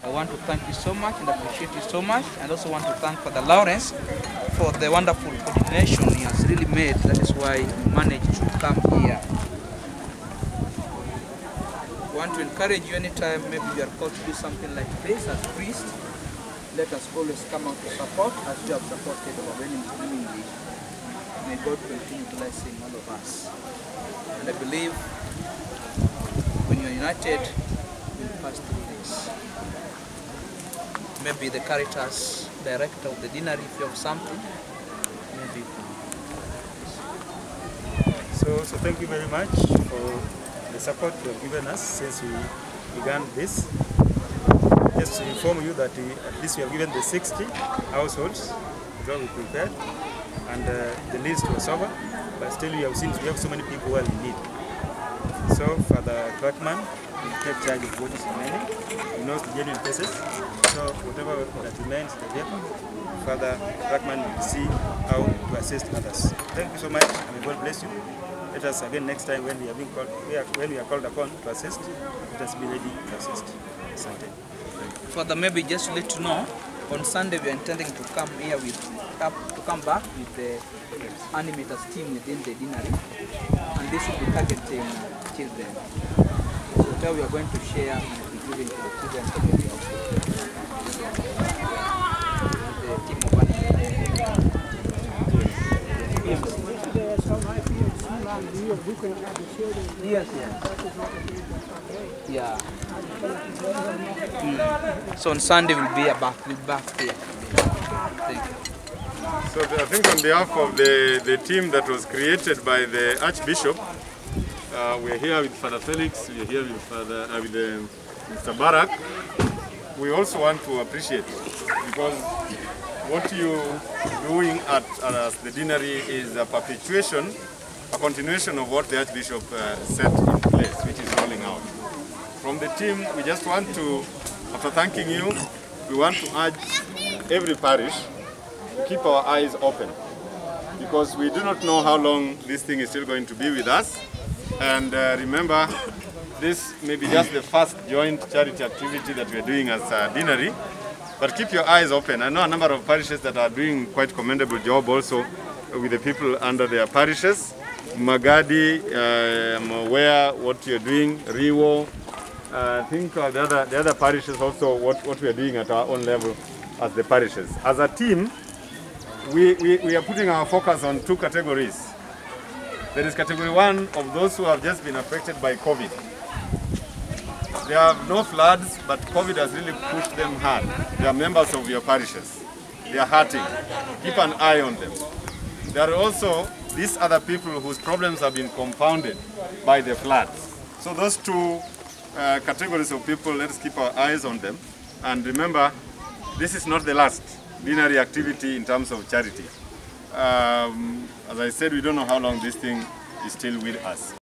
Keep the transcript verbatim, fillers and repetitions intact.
I want to thank you so much and appreciate you so much. And also want to thank Father Lawrence for the wonderful coordination he has really made. That is why we managed to come here. I want to encourage you anytime maybe you are called to do something like this as priest. Let us always come out to support as you have supported our wedding community. May God continue blessing all of us. And I believe when you are united, we'll pass through this. Maybe the Caritas director of the deanery, if you have something, maybe. So, so thank you very much for the support you have given us since we began this. Just to inform you that we, at least we have given the sixty households that we prepared, and uh, the list was over, but still we have seen we have so many people who are in need. So Father Blackman will take charge of what is remaining. He knows the genuine cases, so whatever that remains, the vehicle, Father Blackman will see how to assist others. Thank you so much, and may God bless you. Let us again next time when we are being called, we are, when we are called upon to assist, let us be ready to assist. Asante. Father, maybe just to let you know, on Sunday we are intending to come here with, up, to come back with the animators team within the deanery, and this will be targeting children. So whatever we are going to share will be given to the children for the the team of animators. Yes, yes. Yeah. Mm. So on Sunday we'll be back, we'll be back here. Thank you. So I think on behalf of the, the team that was created by the Archbishop, uh, we're here with Father Felix, we're here with Father uh, with uh, Mister Barak. We also want to appreciate, because what you're doing at uh, the deanery is a perpetuation, a continuation of what the Archbishop uh, set in place, which is rolling out. From the team, we just want to, after thanking you, we want to urge every parish to keep our eyes open, because we do not know how long this thing is still going to be with us. And uh, remember, this may be just the first joint charity activity that we're doing as a deanery, but keep your eyes open. I know a number of parishes that are doing quite commendable job also with the people under their parishes. Magadi, uh, I'm aware what you're doing, Riwo. Uh, I think uh, the, other, the other parishes also what, what we are doing at our own level as the parishes. As a team, we, we, we are putting our focus on two categories. There is category one of those who have just been affected by COVID. They have no floods, but COVID has really pushed them hard. They are members of your parishes. They are hurting. Keep an eye on them. There are also these other people whose problems have been compounded by the floods. So those two uh, categories of people, let's keep our eyes on them. And remember, this is not the last deanery activity in terms of charity. Um, as I said, we don't know how long this thing is still with us.